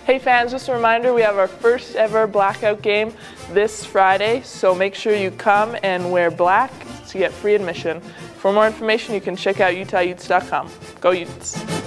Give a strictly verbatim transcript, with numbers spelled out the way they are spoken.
Hey fans, just a reminder, we have our first ever Blackout game this Friday, so make sure you come and wear black to get free admission. For more information, you can check out Utah Utes dot com. Go Utes!